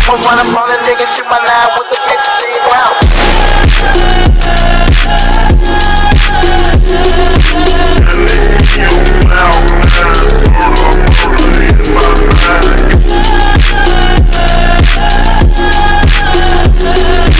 I'ma run up on a nigga, shoot my nine with the